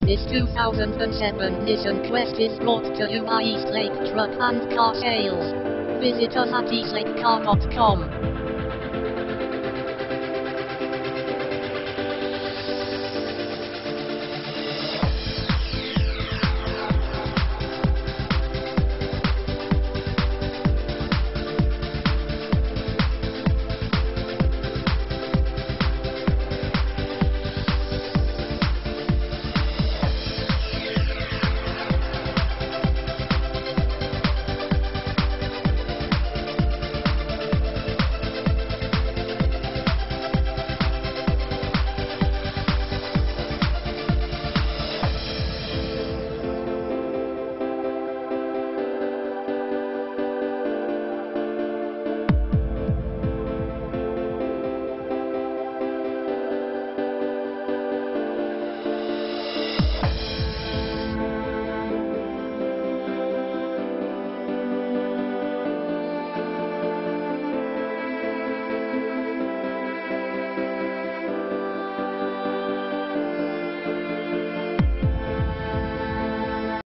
This 2007 Nissan Quest is brought to you by Eastlake Truck and Car Sales. Visit us at eastlakecar.com.